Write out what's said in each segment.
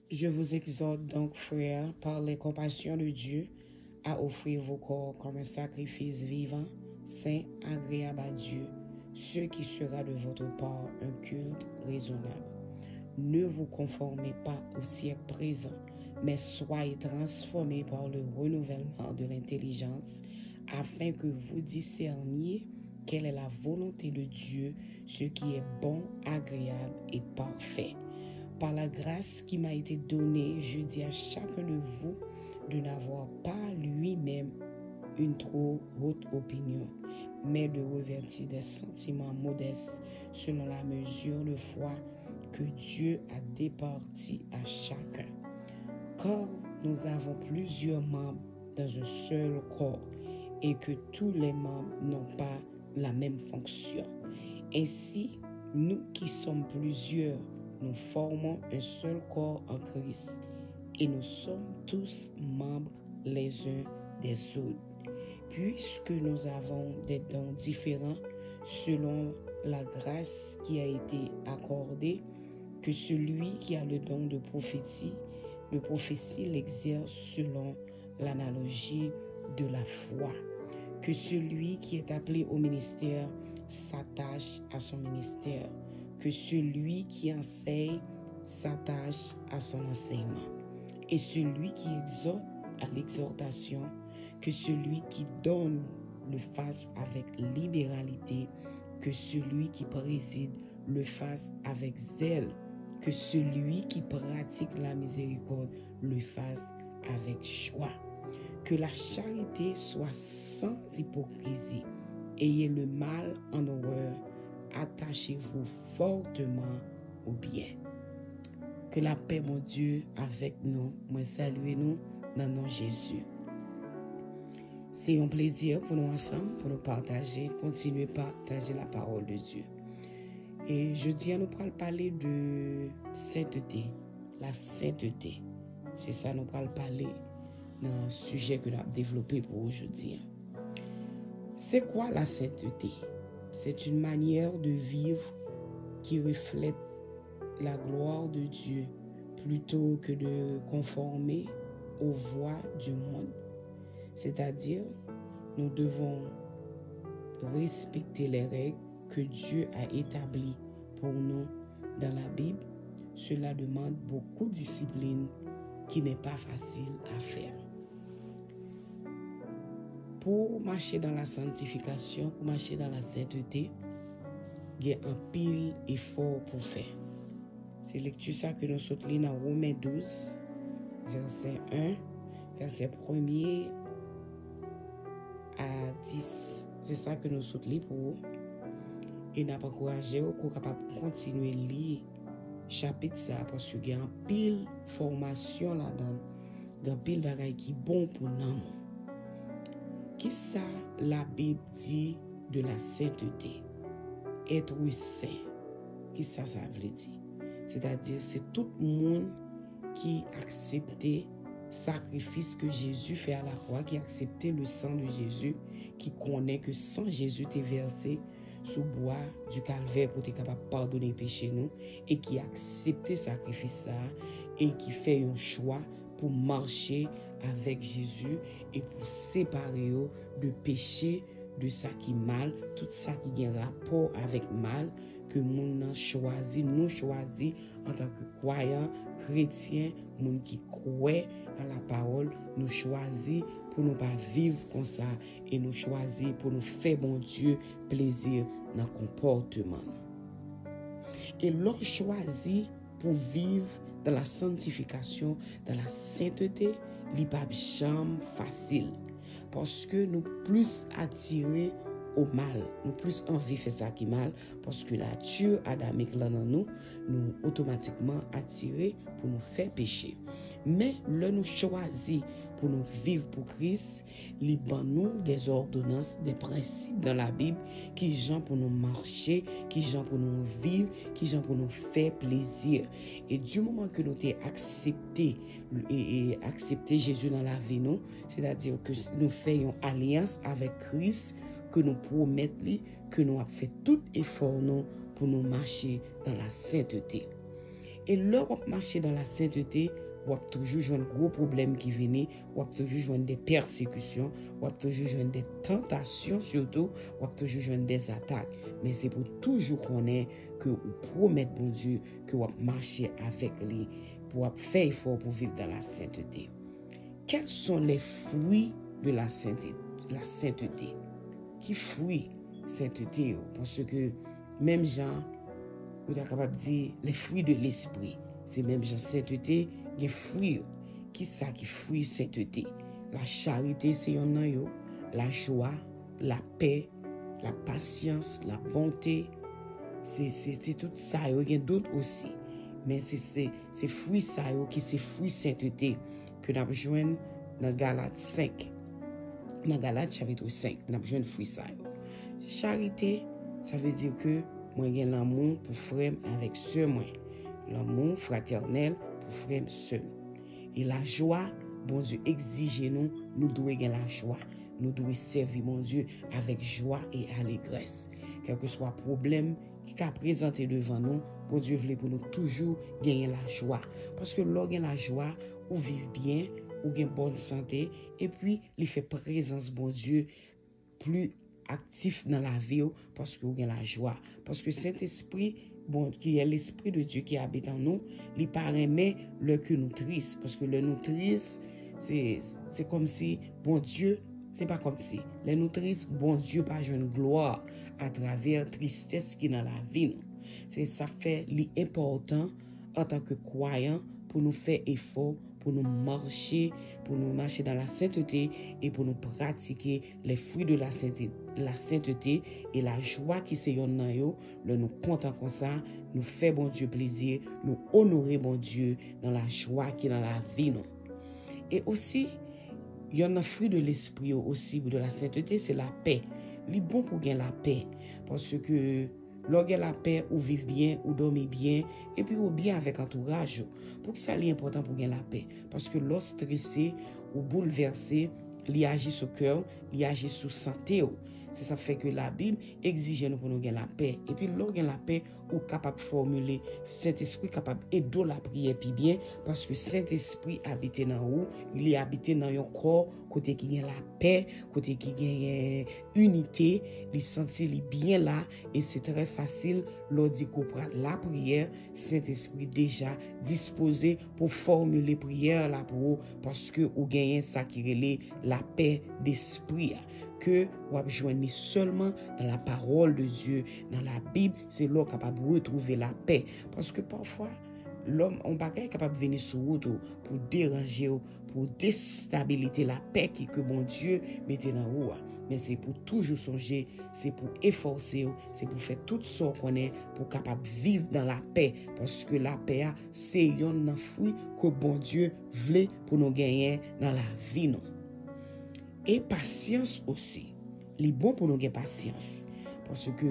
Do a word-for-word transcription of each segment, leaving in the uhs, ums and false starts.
Je vous exhorte donc, frères, par les compassions de Dieu, à offrir vos corps comme un sacrifice vivant, saint, agréable à Dieu, ce qui sera de votre part un culte raisonnable. Ne vous conformez pas au siècle présent, mais soyez transformés par le renouvellement de l'intelligence, afin que vous discerniez quelle est la volonté de Dieu, ce qui est bon, agréable et parfait. Par la grâce qui m'a été donnée, je dis à chacun de vous de n'avoir pas lui-même une trop haute opinion, mais de revêtir des sentiments modestes selon la mesure de foi que Dieu a départie à chacun. Car nous avons plusieurs membres dans un seul corps et que tous les membres n'ont pas la même fonction. Ainsi, nous qui sommes plusieurs, nous formons un seul corps en Christ et nous sommes tous membres les uns des autres. Puisque nous avons des dons différents selon la grâce qui a été accordée, que celui qui a le don de prophétie, de prophétie l'exerce selon l'analogie de la foi. Que celui qui est appelé au ministère s'attache à son ministère. Que celui qui enseigne s'attache à son enseignement. Et celui qui exhorte à l'exhortation, que celui qui donne le fasse avec libéralité, que celui qui préside le fasse avec zèle, que celui qui pratique la miséricorde le fasse avec joie. Que la charité soit sans hypocrisie. Ayez le mal en horreur, attachez-vous fortement au bien. Que la paix, mon Dieu, avec nous, moi saluez nous dans le nom de Jésus. C'est un plaisir pour nous ensemble, pour nous partager, continuer à partager la parole de Dieu. Et je dis à nous parler de sainteté, la sainteté. C'est ça nous parler dans le sujet que nous avons développé pour aujourd'hui. C'est quoi la sainteté? C'est une manière de vivre qui reflète la gloire de Dieu plutôt que de conformer aux voies du monde. C'est-à-dire, nous devons respecter les règles que Dieu a établies pour nous dans la Bible. Cela demande beaucoup de discipline qui n'est pas facile à faire. Pour marcher dans la sanctification, pour marcher dans la sainteté, il y a un pile effort pour faire. C'est lecture ça que nous sommes dans Romains douze, verset un, verset premier à dix. C'est ça que nous sommes lire pour et n'a pas encouragé pour capable continuer lire chapitre ça parce qu'il y a un pile formation là-dedans, un pile bagaille qui bon pour nous. Qui ça la Bible dit de la sainteté? Être saint. Qui ça ça veut dire? C'est-à-dire c'est tout le monde qui acceptait sacrifice que Jésus fait à la croix, qui acceptait le sang de Jésus, qui connaît que sang Jésus t'est versé sous bois du calvaire pour être capable de pardonner les péchés nous, et qui acceptait sacrifice ça et qui fait un choix pour marcher avec Jésus et pour séparer de péché, de ça qui est mal, tout ça qui a un rapport avec mal, que nous choisi, nous choisi en tant que croyants, chrétiens, nous qui croient dans la parole, nous choisi pour ne pas vivre comme ça et nous choisi pour nous faire bon Dieu plaisir dans le comportement. Et l'on choisit pour vivre dans la sanctification, dans la sainteté, il n'est pas jamais facile. Parce que nous plus attirés au mal, nous plus envie de faire ça qui est mal, parce que la nature adamique là dans nous, nous automatiquement attirés pour nous faire pécher. Mais là nous choisissons pour nous vivre pour Christ, il nous des ordonnances, des principes dans la Bible qui sont pour nous marcher, qui sont pour nous vivre, qui sont pour nous faire plaisir. Et du moment que nous avons accepté et, et accepté Jésus dans la vie, nous, c'est-à-dire que nous faisons alliance avec Christ, que nous promettons, que nous avons fait tout effort nous, pour nous marcher dans la sainteté. Et là, on marcher dans la sainteté, on a toujours joué un gros problème qui venait, on a toujours joué des persécutions, on a toujours joué des tentations surtout, on a toujours joué des attaques. Mais c'est pour toujours connaître que vous promettez, bon Dieu, que vous marcher avec lui, pour faire effort pour vivre dans la sainteté. Quels sont les fruits de la sainteté? La sainteté. Qui fruit sainteté? Parce que même Jean, vous êtes capable de dire les fruits de l'esprit. C'est même Jean sainteté, les fruits. Qui ça qui fruit sainteté? La charité, c'est un nom, la joie, la paix, la patience, la bonté. C'est tout ça. Il y a d'autres aussi. Mais c'est ces fruits ça qui c'est fruits sainteté que nous avons joué dans Galates cinq. Dans Galates chapitre cinq, nous avons joué fruits ça. Charité, ça veut dire que moi j'ai l'amour pour frère avec sœur moi. L'amour fraternel pour frère sœur. Et la joie, bon Dieu exige nous, nous devons gagner la joie. Nous devons servir mon Dieu avec joie et allégresse. Quel que soit le problème qui a présenté devant nous, bon Dieu voulait pour nous toujours gagner la joie. Parce que lorsqu'on a la joie, on vit bien, on a une bonne santé, et puis il fait présence, bon Dieu, plus actif dans la vie, parce qu'on a la joie. Parce que Saint-Esprit, bon, qui est l'Esprit de Dieu qui habite en nous, il paraît le que nous triste. Parce que le nous triste, c'est comme si, bon Dieu, c'est pas comme si. Les nous tristes, bon Dieu, pas une gloire à travers tristesse qui est dans la vie. C'est ça fait l'important en tant que croyant pour nous faire effort, pour nous marcher, pour nous marcher dans la sainteté et pour nous pratiquer les fruits de la sainteté, la sainteté et la joie qui se yon nan yo, le nous content comme ça, nous fait bon Dieu plaisir, nous honorer bon Dieu dans la joie qui est dans la vie. Non? Et aussi, il y a un fruit de l'esprit aussi de la sainteté, c'est la paix. Il est bon pour gagner la paix. Parce que lorsque la paix, ou vivre bien, ou dormir bien, et puis ou bien avec entourage. Pour que ça soit important pour gagner la paix. Parce que lorsque stressé ou bouleversé, il agit sur le cœur, il agit sur la santé. C'est ça fait que la Bible exige nous pour nous gagner la paix. Et puis lorsque la paix, ou capable de formuler, Saint-Esprit capable d'aider la prière puis bien, parce que Saint-Esprit habite dans où, il est habité dans un corps, côté qui gagne la paix, côté qui gagne unité, il sentit bien là, et c'est très facile, lorsqu'on comprend la prière, Saint-Esprit déjà disposé pour formuler prière là pour parce que vous gagnez ça qui relève la paix d'esprit. Que vous joignez seulement dans la parole de Dieu, dans la Bible, c'est là capable de retrouver la paix. Parce que parfois, l'homme, on n'est pas capable de venir sur route pour déranger, pour déstabiliser la paix que mon Dieu mettait dans vous. Mais c'est pour toujours songer, c'est pour efforcer, c'est pour faire tout ce qu'on est, pour capable vivre dans la paix. Parce que la paix, c'est un fruit que bon Dieu voulait pour nous gagner dans la vie. Non? Et patience aussi. Il est bon pour nous gagner patience. Parce que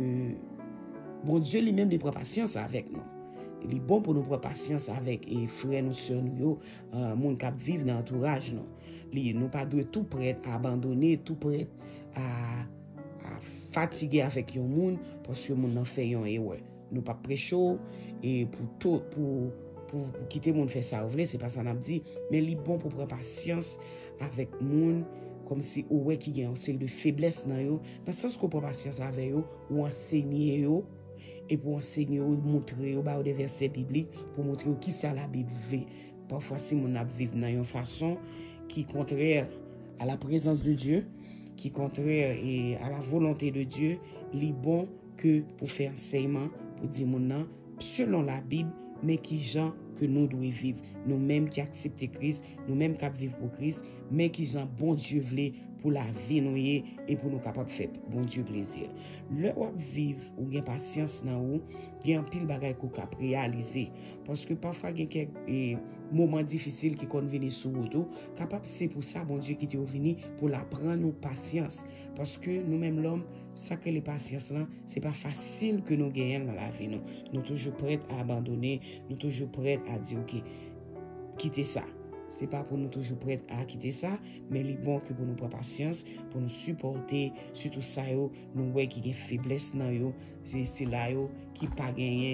bon Dieu lui-même il prend patience avec nous. Il est bon pour nous prendre patience avec les frères, nous, sœurs, nous, euh, monde qui vivent dans l'entourage. Nous ne pas tout prêt à abandonner, tout prêt à, à fatiguer avec le monde parce que le monde en fait un erreur. Nous pas prêcher et pour tout, pour, pour, pour quitter le monde faire ça, c'est pas ça qu'on a dit, mais il est bon pour prendre patience avec le monde. Comme si ou qui gagne une série de faiblesse dans yo, dans le sens qu'on prend patience avec yo ou enseigner yo et pour enseigner yo montrer yo ba des versets bibliques pour montrer qui ça la Bible veut. Parfois si mon a vivre dans une façon qui contraire à la présence de Dieu, qui contraire et à la volonté de Dieu, il est bon que pour faire enseignement pour dire mon nan selon la Bible mais qui gens que nous devons vivre, nous-mêmes qui acceptons Christ, nous-mêmes qui vivons pour Christ, mais qui sont bon Dieu voulait pour la vie nous et pour nous capables de faire bon Dieu plaisir. Le ou vivre ou gain patience dans ou, gain pile bagay qu'on cap réaliser parce que parfois il y a quelques moments difficiles qui kon venir sur auto, capable c'est pour ça bon Dieu qui t'est venu pour l'apprendre nous patience parce que nous-mêmes l'homme ça que les patience là, c'est pas facile que nous gagnons dans la vie nous. Nous toujours prêts à abandonner, nous toujours prêts à dire OK, quitter ça. C'est pas pour nous toujours prêts à quitter ça, mais il est bon que pour nous prendre patience, pour nous supporter, surtout ça yo, nous ouais qui a faiblesse dans yo, c'est c'est là yo qui pas gagner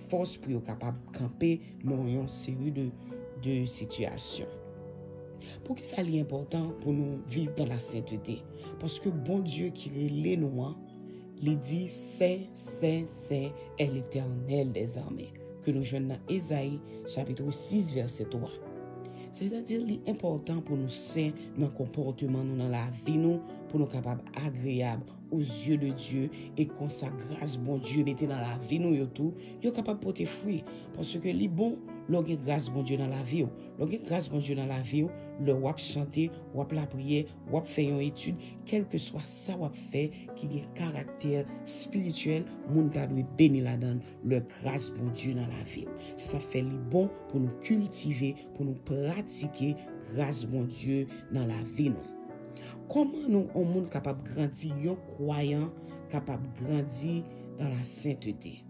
force pour être capable de camper dans une série de, de situations. Pour que ça soit important pour nous vivre dans la sainteté? Parce que bon Dieu qui relève nous, il dit Saint, Saint, Saint est l'Éternel des armées. Que nous joignons dans Ésaïe chapitre six verset trois. C'est-à-dire qu'il est important pour nous saints dans le comportement, nous, dans la vie, nous, pour nous capables agréables aux yeux de Dieu et qu'on sa grâce, bon Dieu, mettez dans la vie, nous, tout, nous capable de porter fruit. Parce que les bon, l'on a grâce, bon Dieu, dans la vie, l'on a grâce, bon Dieu, dans la vie, le wap chanter, wap la prière, wap faire une étude, quel que soit ça wap fait, qui a un caractère spirituel, moun ta doit bénir la donne, le grâce, bon Dieu, dans la vie. Ça fait les bon pour nous cultiver, pour nous pratiquer grâce, bon Dieu, dans la vie, non. Comment nous, on monde capable de grandir, yon croyant, capable de grandir dans la sainteté?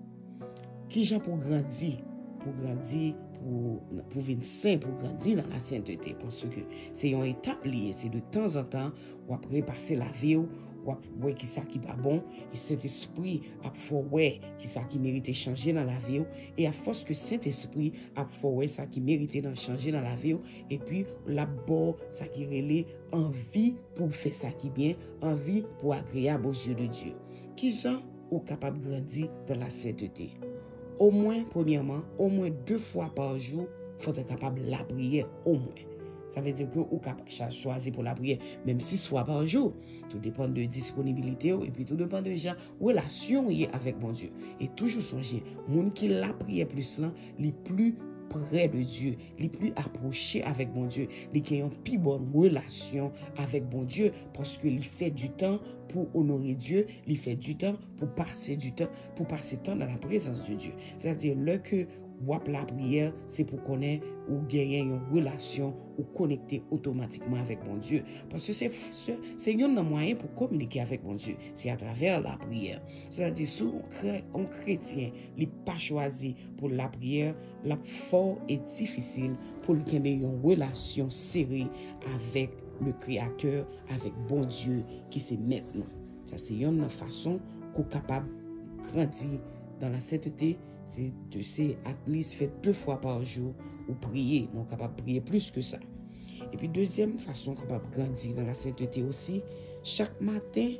Qui gens pour grandir? Pour grandir, pour, pour venir saint, pour grandir dans la sainteté. Parce que c'est une étape liée, c'est de temps en temps, ou après passer la vie, ou après qui ça qui pas bon, et Saint-Esprit a fait ouais qui ça qui mérite changer dans la vie, et à force que Saint-Esprit a fait ouais ça qui mérite de changer dans la vie, et puis là-bas, ça qui relève envie pour faire ça qui bien, envie pour agréable aux yeux de Dieu. Qui gens ou capable de grandir dans la sainteté? Au moins, premièrement, au moins deux fois par jour, il faut être capable de la prière, au moins. Ça veut dire que vous capable de choisir pour la prière, même six fois par jour. Tout dépend de disponibilité et puis tout dépend de la relation avec mon Dieu. Et toujours songer, les gens qui la prière plus là, les plus près de Dieu, les plus approchés avec mon Dieu, les qui ont une plus bonne relation avec mon Dieu, parce que il fait du temps pour honorer Dieu, il fait du temps pour passer du temps, pour passer du temps dans la présence de Dieu. C'est-à-dire, le que wap la prière, c'est pour connaître ou gagner une relation ou connecter automatiquement avec mon Dieu. Parce que c'est c'est un moyen pour communiquer avec mon Dieu. C'est à travers la prière. C'est-à-dire, si un chrétien n'est pas choisi pour la prière, la fort et difficile pour qu'il ait une relation serrée avec le Créateur, avec bon Dieu qui c'est maintenant. Ça, c'est une façon qu'on est capable de grandir dans la sainteté. C'est de ces at least fait deux fois par jour ou prier, on est capable de prier plus que ça. Et puis deuxième façon capable de grandir dans la sainteté aussi, chaque matin,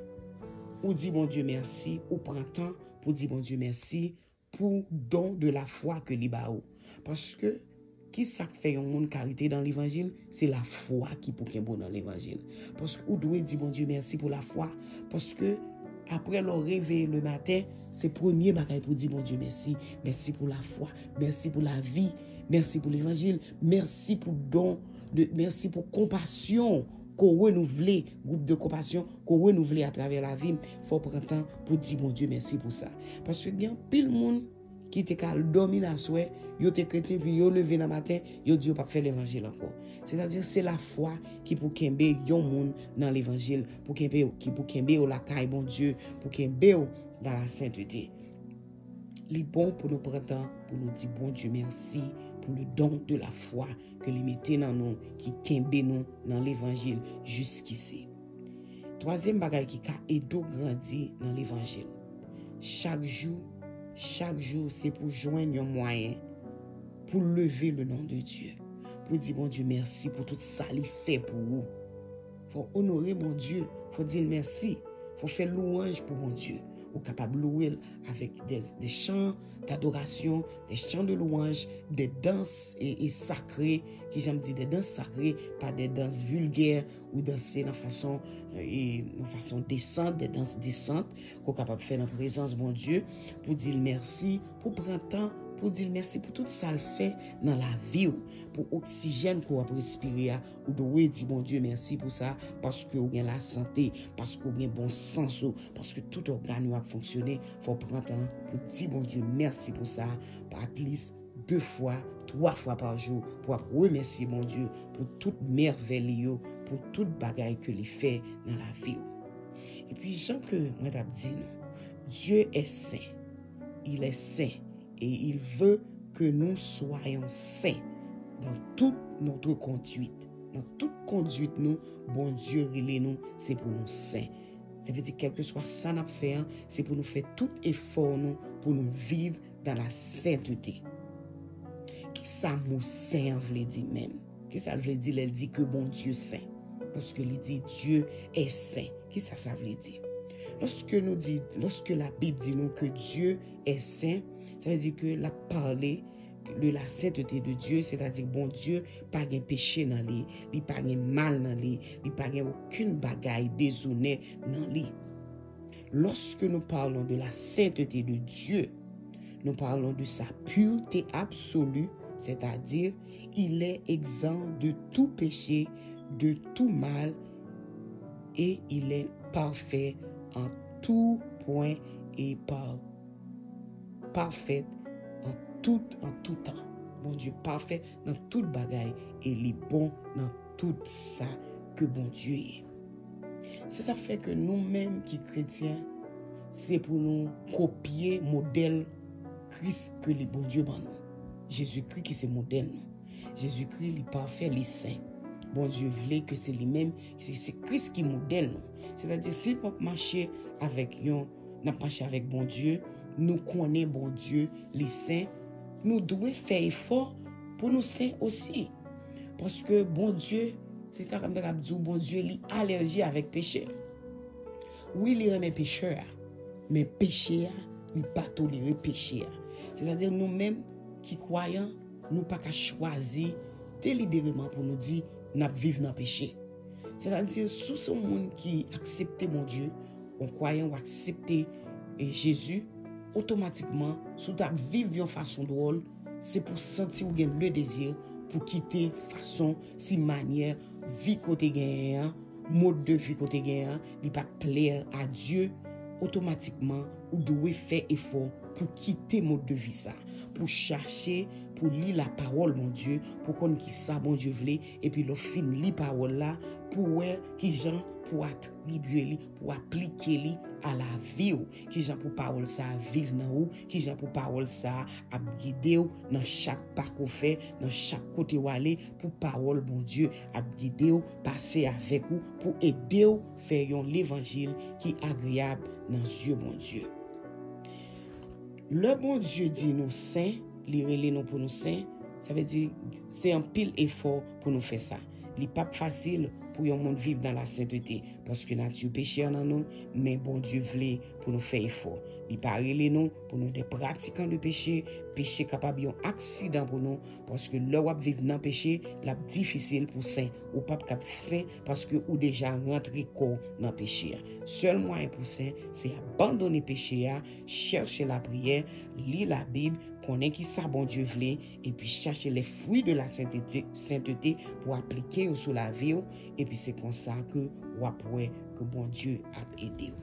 on dit bon Dieu merci, ou prend temps pour dire bon Dieu merci pour don de la foi que libao. Parce que qui ça fait un monde carité dans l'évangile, c'est la foi qui pour qu'il bon dans l'évangile. Parce que vous devez dire bon Dieu merci pour la foi, parce que après le réveil le matin, c'est premier bagage pour dire mon Dieu merci, merci pour la foi, merci pour la vie, merci pour l'évangile, merci pour don, de, merci pour compassion qu'on renouvelle, groupe de compassion qu'on renouvelle à travers la vie. Il faut prendre temps pour dire mon Dieu merci pour ça. Parce que bien pile monde qui était qu'à dormir la soirée, yo te chrétien puis yo levé dans matin, yo dit pas faire l'évangile encore. C'est-à-dire c'est la foi qui pour kembe yon monde dans l'évangile, pour kembe qui pour kembe la caille bon Dieu, pour kembe dans la sainteté. Il bon pour nous prendre temps pour nous dire bon Dieu merci pour le don de la foi que lui mettez dans nous, qui kembe nous dans l'évangile jusqu'ici. Troisième bagage qui a aidé grandir dans l'évangile. Chaque jour, chaque jour c'est pour joindre un moyen pour lever le nom de Dieu. Pour dire bon Dieu merci pour tout ça qu'il fait pour vous. Il faut honorer mon Dieu, il faut dire merci, il faut faire louange pour mon Dieu. Ou capable de louer avec des, des chants d'adoration, des chants de louange, des danses et, et sacrées, qui j'aime dire des danses sacrées, pas des danses vulgaires ou danser de façon, et, de façon décente, des danses décentes, qu'on est capable de faire en présence de mon Dieu, pour dire merci, pour prendre temps, pour dire merci pour tout ça le fait dans la vie, pour l'oxygène qu'on va respirer, ou de dire bon Dieu merci pour ça, parce que vous avez la santé, parce que vous avez bon sens, parce que tout organe va fonctionner. Il faut prendre temps pour dire bon Dieu merci pour ça, par at least deux fois, trois fois par jour, pour remercier mon Dieu pour toute merveille, pour toute bagaille que il fait dans la vie. Et puis, Jean que moi t'ai dit, Dieu est saint, il est saint. Et il veut que nous soyons saints dans toute notre conduite. Dans toute conduite, nous, bon Dieu, nous, c'est pour nous saints. Ça veut dire, quel que soit ça nous faire, c'est pour nous faire tout effort, nous, pour nous vivre dans la sainteté. Qui ça mot saint veut dire même? Qui ça veut dire? Elle dit que bon Dieu saint. Lorsque il dit Dieu est saint, qui ça ça veut dire? Lorsque nous dit, lorsque la Bible dit nous que Dieu est saint, ça veut dire que la parler de la sainteté de Dieu, c'est-à-dire bon Dieu pas de péché dans lui, il pas de mal dans lui, il pas de aucune bagaille déshonnête dans lui. Lorsque nous parlons de la sainteté de Dieu, nous parlons de sa pureté absolue, c'est-à-dire il est exempt de tout péché, de tout mal, et il est parfait en tout point et par, parfait en tout, en tout temps. Bon Dieu parfait dans toute bagaille et il est bon dans tout ça que bon Dieu est. C'est ça fait que nous-mêmes qui chrétiens, c'est pour nous copier modèle Christ que le bon Dieu ban nous. Jésus-Christ qui c'est modèle nous. Jésus-Christ il est parfait, il est saint. Bon Dieu voulait que c'est lui-même, c'est Christ qui modèle nous. C'est-à-dire si nous marcher avec yon, nous marcher avec bon Dieu, nous connaissons bon Dieu, les saints, nous devons faire effort pour nous saints aussi. Parce que bon Dieu, c'est ça comme dit, bon Dieu, il est allergique avec péché. Oui, il remet pécheur, mais péché, il n'est pas toléré péché. C'est-à-dire nous-mêmes qui croyons, nous pas qu'à choisir délibérément pour nous dire, nous vivons dans le péché. C'est-à-dire, sous ce monde qui accepte mon Dieu, en croyant ou accepter Jésus, automatiquement, sous ta vivre de façon drôle, c'est pour sentir ou le désir pour quitter façon, si manière, vie côté gagnant, mode de vie côté gagnant, il pas plaire à Dieu, automatiquement, ou devez faire effort pour quitter mode de vie ça, pour chercher, pour lire la parole, mon Dieu, pour qu'on qui ça, mon Dieu, voulait, et puis le film, lire la parole là, pour voir qui gens pour attribuer, pour appliquer à la vie, qui gens pour parole ça vivre dans ou, qui gens pour parole ça à guider dans chaque pas qu'on fait, dans chaque côté où aller, pour parole, mon Dieu, à guider passer avec vous, pour aider ou faire l'évangile qui est agréable dans les yeux, mon Dieu. Le bon Dieu dit nous saints, les nous pour nous saints, ça veut dire c'est un pile effort pour nous faire ça. Il n'est pas facile pour un monde vivre dans la sainteté parce que nature péché en nous, mais bon Dieu voulait pour nous faire effort. Il parle nous pour nous des pratiquants de péché, péché capable un accident pour nous parce que le wap vivre dans péché, la difficile pour saint ou pas cap saint parce que ou déjà rentré corps dans péché. Seul moyen pour saint, c'est abandonner péché, chercher la prière, lire la Bible, connaître qui ça bon Dieu voulait et puis chercher les fruits de la sainteté, sainteté pour appliquer sur la vie et puis c'est comme ça que ou après que bon Dieu a aidé.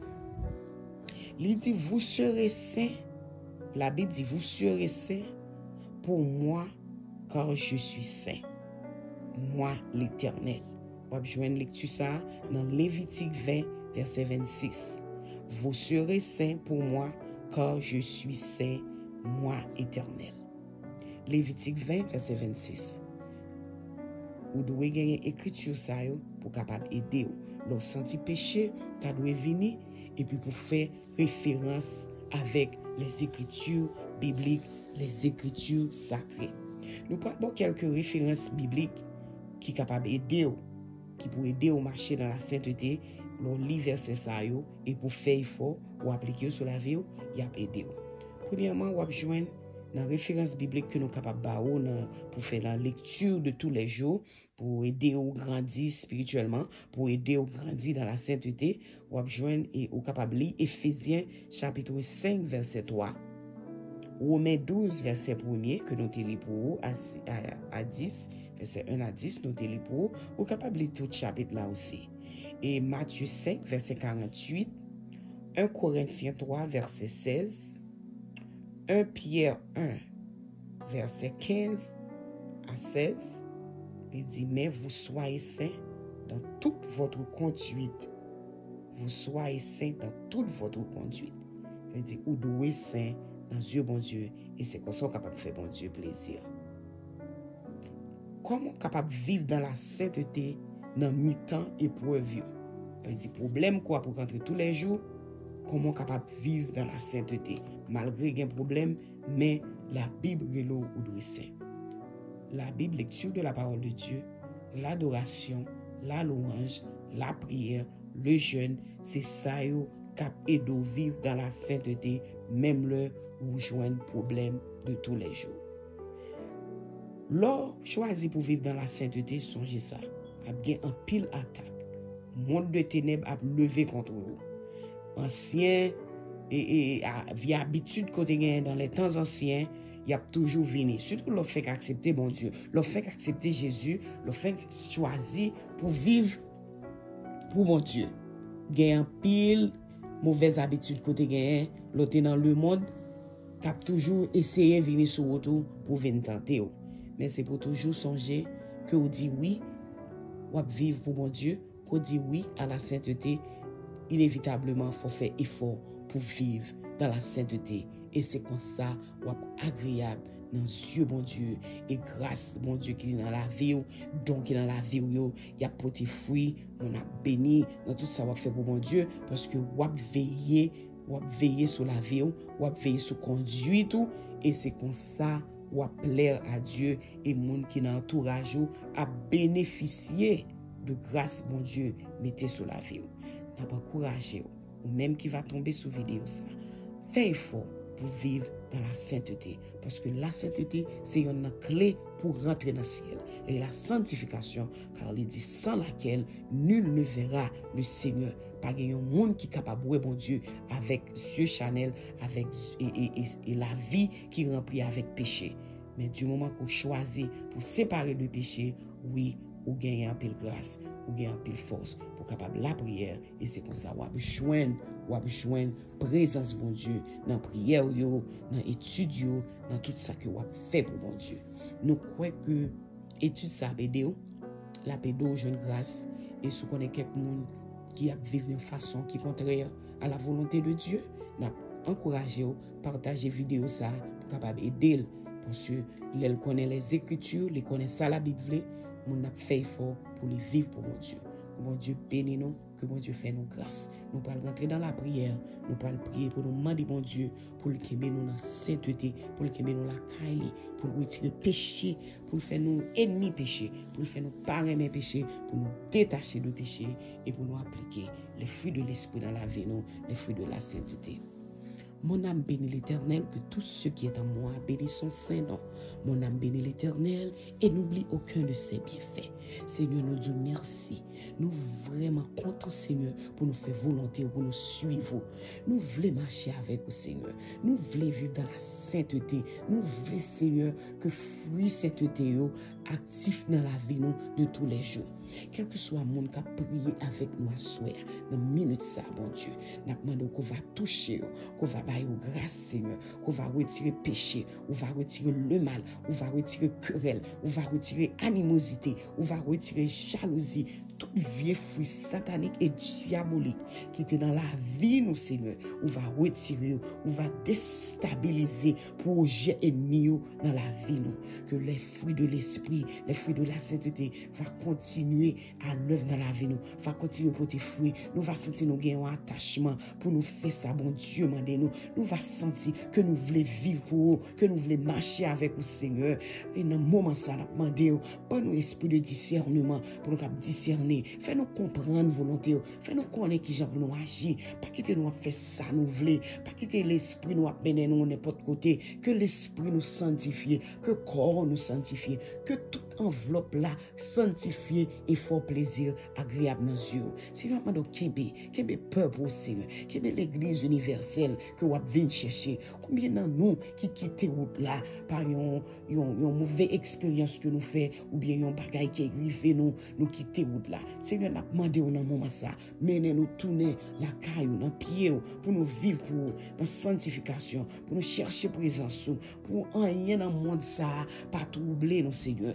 Il dit vous serez saints. La Bible dit vous serez saints pour moi car je suis saint. Moi l'Éternel. On va joindre lecture ça dans Lévitique vingt verset vingt-six. Vous serez saints pour moi car je suis saint, moi Éternel. Lévitique vingt verset vingt-six. Vous devez gagner écriture ça pour capable aider vous. Le senti péché, tu dois venir et puis pour faire référence avec les écritures bibliques, les écritures sacrées. Nous prenons quelques références bibliques qui sont capables d'aider, qui peuvent aider au marcher dans la sainteté, l'on lit verset ça et pour faire effort ou appliquer sur la vie, il y a aidé. Premièrement, on va joindre dans la référence biblique que nous sommes capables de pour faire la lecture de tous les jours, pour aider au grandir spirituellement, pour aider au grandir dans la sainteté, on va joindre et au capable de lire Éphésiens chapitre cinq verset trois, Romains douze verset premier que nous te pour à, à, à dix, verset un à dix nous te pour, ou capable de lire tout chapitre là aussi. Et Matthieu cinq verset quarante-huit, un Corinthiens trois verset seize, un Pierre un verset quinze à seize, il dit mais vous soyez saints dans toute votre conduite. Vous soyez saints dans toute votre conduite. Il dit ou doué saint dans Dieu bon Dieu et c'est comme ça qu'on est capable de faire bon Dieu plaisir. Comment capable de vivre dans la sainteté dans mi-temps épreuve? Il dit problème quoi pour rentrer tous les jours? Comment capable de vivre dans la sainteté malgré un problème mais la Bible est l'eau ou dressé. La Bible, lecture de la parole de Dieu, l'adoration, la louange, la prière, le jeûne, c'est ça yo cap et de vivre dans la sainteté, même le où joindre problème de tous les jours. L'or choisi pour vivre dans la sainteté, songez ça, a bien un pile attaque. Monde de ténèbres a levé contre vous. Ancien et, et à, via habitude côté dans les temps anciens, il y a toujours venu. Surtout le fait qu'accepter bon Dieu, le fait qu'accepter Jésus, le fait choisi pour vivre pour bon Dieu. Il y a un pile mauvaise habitude côté gain, l'autre dans le monde qui a toujours essayé de venir sur retour pour venir tenter. Mais c'est pour toujours songer que vous dit oui, ou vivre pour mon Dieu, qu'on dit oui à la sainteté. Inévitablement, il faut faire effort pour vivre dans la sainteté. Et c'est comme ça, ou agréable dans Dieu, bon Dieu, et grâce, bon Dieu, qui est dans la vie, donc qui est dans la vie, il y a porté fruit, on a béni dans tout ça, on fait pour mon Dieu, parce que on veiller, on veiller sur la vie, on veiller sur conduit tout, et c'est comme ça, on plaire à Dieu, et monde qui est dans l'entourage a bénéficié de grâce, bon Dieu, mettez sur la vie. N'a pas encouragé, ou même qui va tomber sous vidéo ça. Fais effort pour vivre dans la sainteté. Parce que la sainteté, c'est une clé pour rentrer dans le ciel. Et la sanctification, car il dit sans laquelle nul ne verra le Seigneur. Pas qu'il y ait un monde qui est capable de voir bon Dieu avec yeux chanel, avec et, et, et, et la vie qui est remplie avec péché. Mais du moment qu'on choisit pour séparer le péché, oui, ou gagner un peu de grâce, ou gagner un peu de force pour capable la prière. Et c'est comme ça, ou joindre, ou joindre présence bon Dieu dans la prière, dans l'étude, dans tout ça que vous fait pour bon Dieu. Nous croyons que l'étude ça aider, la pédo jeune grâce, et si vous connaissez quelqu'un qui a vécu une façon qui est contraire à la volonté de Dieu, nous encouragez à partager vidéo ça pour capable aider. Parce que elle connaît les Écritures, elle connaît ça la Bible. Nous avons fait effort pour les vivre pour mon Dieu. Que mon Dieu bénisse nous, que mon Dieu fait nous grâce. Nous allons rentrer dans la prière, nous allons prier pour nous demander mon Dieu, pour le aimer nous dans la sainteté, pour le aimer nous la caille, pour retirer le péché, pour faire nous ennemis péché, pour faire nous parrainer mes péchés, pour nous détacher de péché et pour nous appliquer les fruits de l'esprit dans la vie, nous, les fruits de la sainteté. Mon âme bénit l'Éternel, que tout ce qui est en moi bénisse son saint nom. Mon âme bénit l'Éternel et n'oublie aucun de ses bienfaits. Seigneur, nous disons merci. Nous vraiment contents, Seigneur, pour nous faire volonté, pour nous suivre. Nous voulons marcher avec vous, Seigneur. Nous voulons vivre dans la sainteté. Nous voulons, Seigneur, que fruit sainteté actif dans la vie nous, de tous les jours. Quel que soit le monde qui a prié avec nous à soir, dans une minute ça, bon Dieu, nous demandons qu'on va toucher, qu'on va bailler grâce, Seigneur, qu'on va retirer péché, on va retirer le mal, on va retirer querelle, on va retirer animosité, on va retirer jalousie, tout vieux fruit satanique et diabolique qui était dans la vie, nous, Seigneur, on va retirer, on va déstabiliser projet ennemi dans la vie, nous. Que les fruits de l'esprit, les fruits de la sainteté va continuer à l'œuvre dans la vie, nous. Va continuer pour tes fruits. Nous va sentir nous gagner un attachement pour nous faire ça, bon Dieu, mandez nous. Nous va sentir que nous voulons vivre pour vous, que nous voulons marcher avec vous, Seigneur. Et dans le moment ça, nous demandons, pas nous esprit de discernement pour nous discerner. Fais-nous comprendre volonté. Fais-nous connaître qui j'en nous agir. Pas quitter nous faire ça, nous voulons. Pas quitter l'esprit nous mener nous n'importe côté. Que l'esprit nous sanctifie. Que le corps nous sanctifie. Que toute enveloppe là sanctifie et fort plaisir agréable dans les yeux. Si nous demandons Kembe, Kembe peuple au Seigneur, Kembe l'église universelle que vous venez chercher. Combien de nous qui quittent route là par une, une, une mauvaise expérience que nous faisons ou bien une bagaille qui est griffée nous, nous quitter route là. Seigneur, nous demandons dans moment ça, menez nous tourner la caille, dans pied pour nous vivre pour dans sanctification, pour nous chercher présence, pour rien dans le monde ça, pas troubler nous, Seigneur.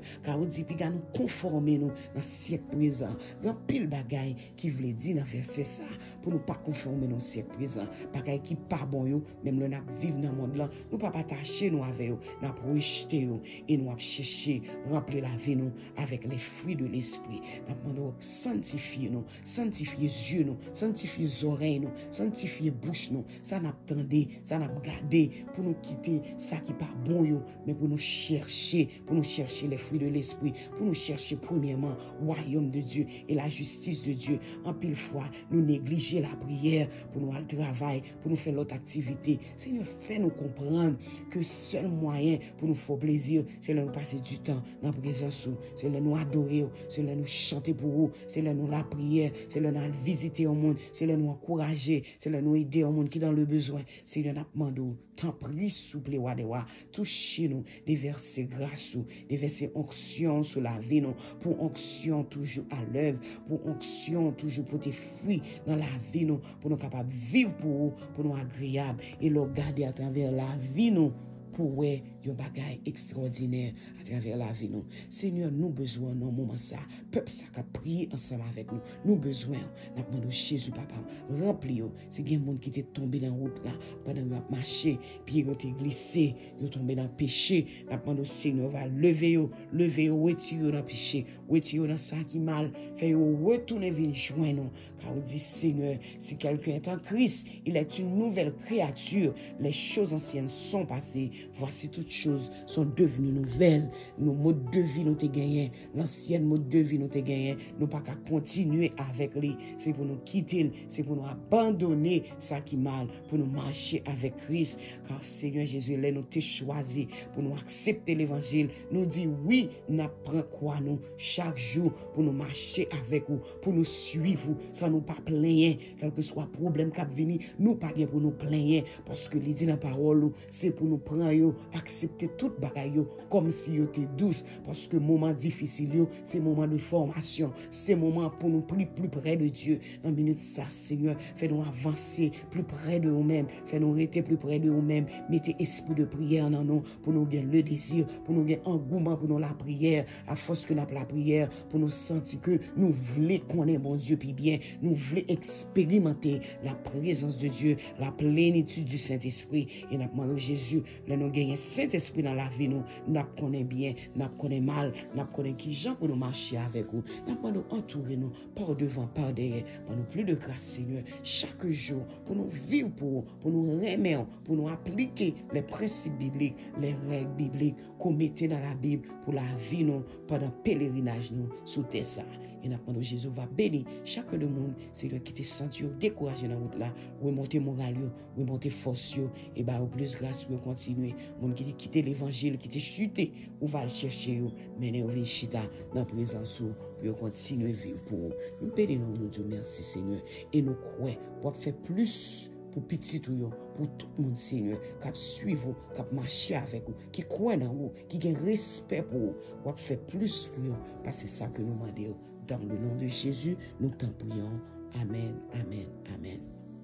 car on dit, puis nous conformer nous dans le siècle présent. Grand pile bagaille qui voulait dire dans verset ça, pour nous pas conformer dans le siècle présent. Bagaille qui pas bon yo, même le n'a vivre dans le monde là, nous pas attacher nous avec eux, n'a rejeter yo, et nous chercher, remplir la vie nous avec les fruits de l'esprit. Nous demandons sanctifier nous, sanctifier yeux nous, sanctifier oreilles nous, sanctifier bouche nous, ça n'a attendé, ça n'a gardé pour nous quitter ça qui pas bon yo, mais pour nous chercher, pour nous chercher les fruits de l'esprit, pour nous chercher premièrement royaume de Dieu et la justice de Dieu. En pile fois, nous négliger la prière pour nous aller travail, pour nous faire l'autre activité. Seigneur, fais-nous comprendre que seul moyen pour nous faire plaisir, c'est là nous passer du temps dans la présence, c'est là nous adorer, c'est là nous chanter pour vous, c'est là nous la prière, c'est là nous visiter au monde, c'est là nous encourager, c'est là nous aider au monde qui est dans le besoin. C'est là nous demander, tant pris souple wa de wa, touchez-nous des versets grâce, des versets onction sur la vie, nous, pour onction toujours à l'œuvre, pour onction toujours pour tes fruits dans la vie, nous, pour nous capables de vivre pour vous, pour nous agréable et le garder à travers la vie, nous, pour ouais, un bagage extraordinaire à travers la vie, nous. Seigneur, nous besoin dans moment ça, peuple ça qui prier ensemble avec nous. Nous besoin, nous demandons Jésus, papa, remplis-nous. Si il y a des gens qui sont tombés dans la route là, pendant qu'ils ont marché, puis ils ont glissé, ils ont tombé dans le péché, nous demandons Seigneur, va lever eux, lever eux, retirer dans le péché, retirer dans ça qui mal, faire retourner venir joindre nous. Car on dit Seigneur, si quelqu'un est en Christ, il est une nouvelle créature. Les choses anciennes sont passées. Voici toutes choses sont devenues nouvelles. Nos modes de vie nous te gagné. L'ancienne mode de vie nous te gagné. Nous pas qu'à continuer avec lui. C'est pour nous quitter. C'est pour nous abandonner ça qui mal. Pour nous marcher avec Christ. Car Seigneur Jésus, là, nous t'ai choisi pour nous accepter l'évangile. Nous dit oui, nous apprenons quoi nous chaque jour pour nous marcher avec vous, pour nous suivre, sans nous pas plaindre. Quel que soit le problème qui vient, nous pas pour nous plaindre. Parce que les dit dans la parole, c'est pour nous prendre, accepter toute bagaille comme si yo était douce. Parce que moment difficile, c'est moment de formation. C'est moment pour nous prier plus près de Dieu. Dans une minute, ça, Seigneur, fais-nous avancer plus près de nous-mêmes. Fais-nous rester plus près de nous-mêmes. Mettez esprit de prière dans nous pour nous gagner le désir, pour nous gagner engouement pour nous la prière. À force que nous la prière, pour nous sentir que nous voulons connaître mon Dieu puis bien. Nous voulons expérimenter la présence de Dieu, la plénitude du Saint-Esprit. Et nous demandons Jésus, là nous gagnons Saint-Esprit dans la vie, nous, nous connaissons bien, nous connaissons mal, nous connaissons qui gens pour nous marcher avec vous. Nous demandons entourer nous par devant, par derrière, pour nous plus de grâce, Seigneur, chaque jour, pour nous vivre pour vous, pour nous remettre, pour nous appliquer les principes bibliques, les règles bibliques qu'on mettait dans la Bible pour la vie, nous, pendant le pèlerinage, nous, sous terre ça. Et nous demandons Jésus va bénir chaque de monde, c'est lui qui te senti découragé dans la route là, remonter moral, remonter force, et bah au plus grâce pour continuer. Mon qui te quitté l'évangile, qui te chuté, ou va le chercher, mais nous venons chita dans la présence pour continuer à vivre pour nous. Nous bénissons, nous disons merci Seigneur, et nous croyons pour faire plus pour petit tout pour tout le monde Seigneur, qui suivre vous, qui marcher avec vous, qui croit dans vous, qui a respect pour vous, pour faire plus pour vous, parce que c'est ça que nous demandons. Dans le nom de Jésus, nous t'en prions. Amen, amen, amen.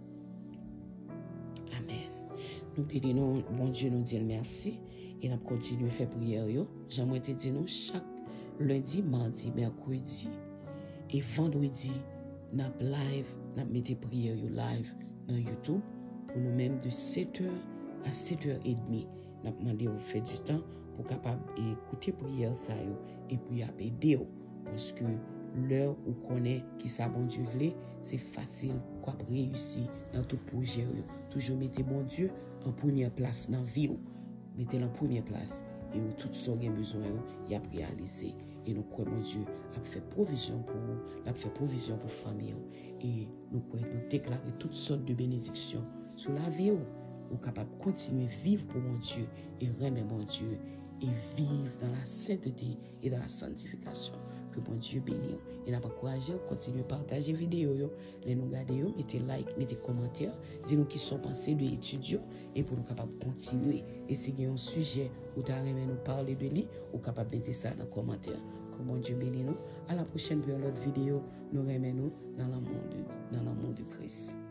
Amen. Nous bénissons, bon Dieu, nous disons merci. Et nous continuons à faire prière. J'aimerais te dire, nous, chaque lundi, mardi, mercredi et vendredi, nous live, nous mettons prière live dans YouTube pour nous-mêmes de sept heures à sept heures trente. Nous demandons de faire du temps pour capable écouter prière ça et puis aider. Parce que l'heure où on connaît qui ça bon Dieu voulait, c'est facile quoi réussir dans tout projet. Toujours mettez bon Dieu en première place dans la vie. Mettez-le en première place et tout ce que vous avez besoin, il a réalisé. Et nous croyons mon Dieu a fait provision pour vous, a fait provision pour la famille. Et nous croyons nous déclarer toutes sortes de bénédictions sur la vie. Vous êtes capable de continuer à vivre pour mon Dieu et remettre mon Dieu et vivre dans la sainteté et dans la sanctification. Que bon Dieu bénisse. Et n'a pas courageux, continuez à partager vidéo yo, les nous garder, mettez like, mettez commentaires, dis-nous qui sont pensés de l'étude et pour nous capables de continuer. Et si il y a un sujet où tu as aimé nous parler de lui, ou capable de mettre ça dans les commentaires. Que bon Dieu bénisse nous. À la prochaine pour l'autre vidéo, nous remettons nous dans l'amour de, dans l'amour de Christ.